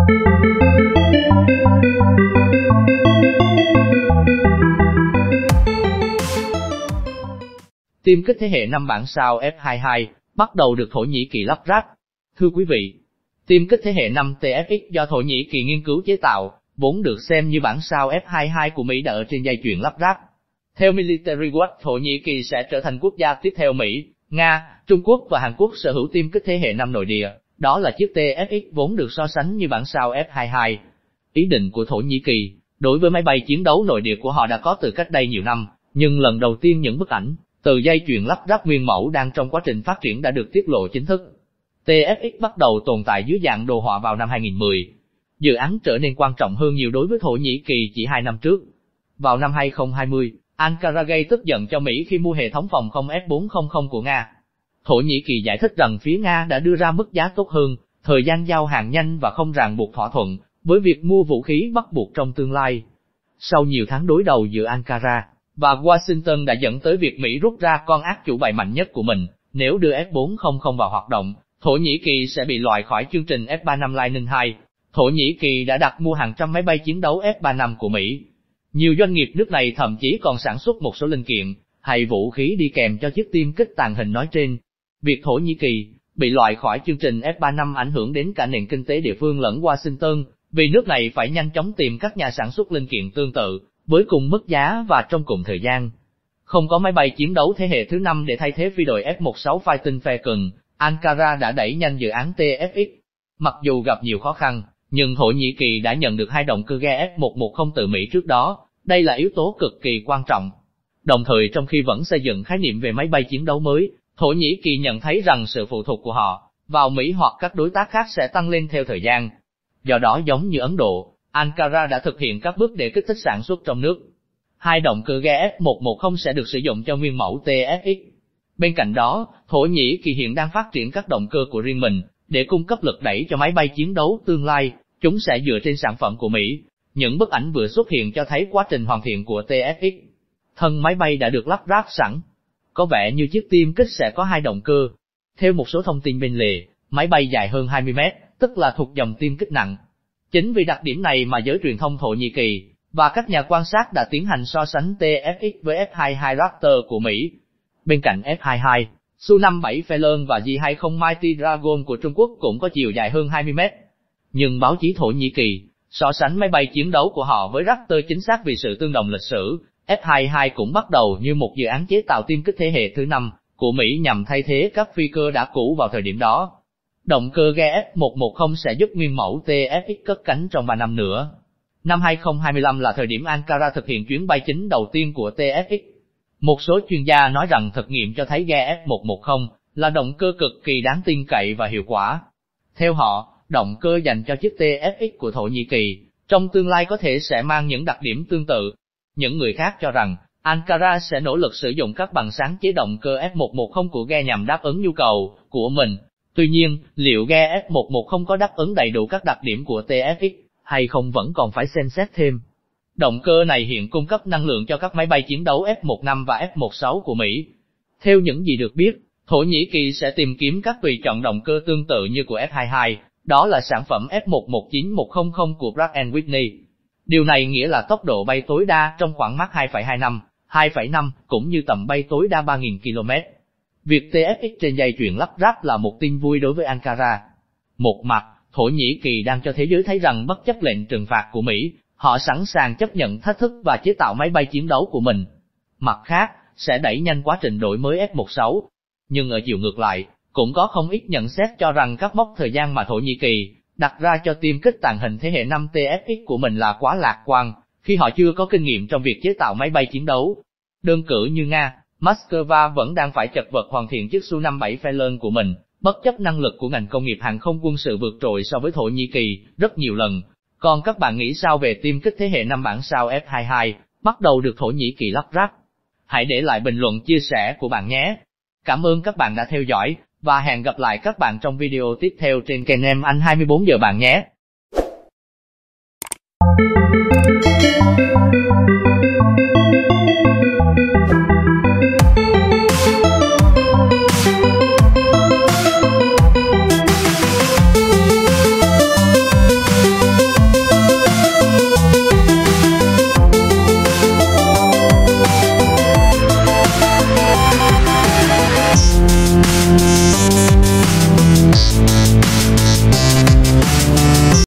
Tiêm kích thế hệ 5 bản sao F-22 bắt đầu được Thổ Nhĩ Kỳ lắp ráp. Thưa quý vị, tiêm kích thế hệ 5 TFX do Thổ Nhĩ Kỳ nghiên cứu chế tạo, vốn được xem như bản sao F-22 của Mỹ đã ở trên dây chuyền lắp ráp. Theo Military Watch, Thổ Nhĩ Kỳ sẽ trở thành quốc gia tiếp theo Mỹ, Nga, Trung Quốc và Hàn Quốc sở hữu tiêm kích thế hệ 5 nội địa, đó là chiếc TFX vốn được so sánh như bản sao F-22. Ý định của Thổ Nhĩ Kỳ đối với máy bay chiến đấu nội địa của họ đã có từ cách đây nhiều năm, nhưng lần đầu tiên những bức ảnh từ dây chuyền lắp ráp nguyên mẫu đang trong quá trình phát triển đã được tiết lộ chính thức. TFX bắt đầu tồn tại dưới dạng đồ họa vào năm 2010. Dự án trở nên quan trọng hơn nhiều đối với Thổ Nhĩ Kỳ chỉ 2 năm trước. Vào năm 2020, Ankara gây tức giận cho Mỹ khi mua hệ thống phòng không S-400 của Nga. Thổ Nhĩ Kỳ giải thích rằng phía Nga đã đưa ra mức giá tốt hơn, thời gian giao hàng nhanh và không ràng buộc thỏa thuận với việc mua vũ khí bắt buộc trong tương lai. Sau nhiều tháng đối đầu giữa Ankara và Washington đã dẫn tới việc Mỹ rút ra con ác chủ bài mạnh nhất của mình. Nếu đưa S-400 vào hoạt động, Thổ Nhĩ Kỳ sẽ bị loại khỏi chương trình F-35 Lightning II. Thổ Nhĩ Kỳ đã đặt mua hàng trăm máy bay chiến đấu F-35 của Mỹ. Nhiều doanh nghiệp nước này thậm chí còn sản xuất một số linh kiện hay vũ khí đi kèm cho chiếc tiêm kích tàng hình nói trên. Việc Thổ Nhĩ Kỳ bị loại khỏi chương trình F-35 ảnh hưởng đến cả nền kinh tế địa phương lẫn Washington, vì nước này phải nhanh chóng tìm các nhà sản xuất linh kiện tương tự, với cùng mức giá và trong cùng thời gian. Không có máy bay chiến đấu thế hệ thứ 5 để thay thế phi đội F-16 Fighting Falcon, Ankara đã đẩy nhanh dự án TFX. Mặc dù gặp nhiều khó khăn, nhưng Thổ Nhĩ Kỳ đã nhận được 2 động cơ ghe F-110 từ Mỹ trước đó, đây là yếu tố cực kỳ quan trọng. Đồng thời trong khi vẫn xây dựng khái niệm về máy bay chiến đấu mới, Thổ Nhĩ Kỳ nhận thấy rằng sự phụ thuộc của họ vào Mỹ hoặc các đối tác khác sẽ tăng lên theo thời gian. Do đó giống như Ấn Độ, Ankara đã thực hiện các bước để kích thích sản xuất trong nước. 2 động cơ ghe F-110 sẽ được sử dụng cho nguyên mẫu TFX. Bên cạnh đó, Thổ Nhĩ Kỳ hiện đang phát triển các động cơ của riêng mình, để cung cấp lực đẩy cho máy bay chiến đấu tương lai, chúng sẽ dựa trên sản phẩm của Mỹ. Những bức ảnh vừa xuất hiện cho thấy quá trình hoàn thiện của TFX. Thân máy bay đã được lắp ráp sẵn. Có vẻ như chiếc tiêm kích sẽ có 2 động cơ. Theo một số thông tin bên lề, máy bay dài hơn 20 mét, tức là thuộc dòng tiêm kích nặng. Chính vì đặc điểm này mà giới truyền thông Thổ Nhĩ Kỳ và các nhà quan sát đã tiến hành so sánh TFX với F-22 Raptor của Mỹ. Bên cạnh F-22, Su-57 Phelan và J-20 Mighty Dragon của Trung Quốc cũng có chiều dài hơn 20 mét. Nhưng báo chí Thổ Nhĩ Kỳ so sánh máy bay chiến đấu của họ với Raptor chính xác vì sự tương đồng lịch sử. F-22 cũng bắt đầu như một dự án chế tạo tiêm kích thế hệ thứ 5 của Mỹ nhằm thay thế các phi cơ đã cũ vào thời điểm đó. Động cơ ghe F-110 sẽ giúp nguyên mẫu TFX cất cánh trong 3 năm nữa. Năm 2025 là thời điểm Ankara thực hiện chuyến bay chính đầu tiên của TFX. Một số chuyên gia nói rằng thực nghiệm cho thấy ghe F-110 là động cơ cực kỳ đáng tin cậy và hiệu quả. Theo họ, động cơ dành cho chiếc TFX của Thổ Nhĩ Kỳ trong tương lai có thể sẽ mang những đặc điểm tương tự. Những người khác cho rằng Ankara sẽ nỗ lực sử dụng các bằng sáng chế động cơ F-110 của ghe nhằm đáp ứng nhu cầu của mình. Tuy nhiên, liệu ghe F-110 có đáp ứng đầy đủ các đặc điểm của TFX hay không vẫn còn phải xem xét thêm. Động cơ này hiện cung cấp năng lượng cho các máy bay chiến đấu F-15 và F-16 của Mỹ. Theo những gì được biết, Thổ Nhĩ Kỳ sẽ tìm kiếm các tùy chọn động cơ tương tự như của F-22, đó là sản phẩm F-119100 của Pratt & Whitney. Điều này nghĩa là tốc độ bay tối đa trong khoảng Mach 2,25, 2,5 cũng như tầm bay tối đa 3.000 km. Việc TFX trên dây chuyền lắp ráp là một tin vui đối với Ankara. Một mặt, Thổ Nhĩ Kỳ đang cho thế giới thấy rằng bất chấp lệnh trừng phạt của Mỹ, họ sẵn sàng chấp nhận thách thức và chế tạo máy bay chiến đấu của mình. Mặt khác, sẽ đẩy nhanh quá trình đổi mới F-16. Nhưng ở chiều ngược lại, cũng có không ít nhận xét cho rằng các mốc thời gian mà Thổ Nhĩ Kỳ đặt ra cho tiêm kích tàng hình thế hệ 5 TFX của mình là quá lạc quan, khi họ chưa có kinh nghiệm trong việc chế tạo máy bay chiến đấu. Đơn cử như Nga, Moscow vẫn đang phải chật vật hoàn thiện chiếc Su-57 Phelan của mình, bất chấp năng lực của ngành công nghiệp hàng không quân sự vượt trội so với Thổ Nhĩ Kỳ rất nhiều lần. Còn các bạn nghĩ sao về tiêm kích thế hệ 5 bản sao F-22, bắt đầu được Thổ Nhĩ Kỳ lắp ráp? Hãy để lại bình luận chia sẻ của bạn nhé. Cảm ơn các bạn đã theo dõi, và hẹn gặp lại các bạn trong video tiếp theo trên kênh Em Anh 24 giờ bạn nhé.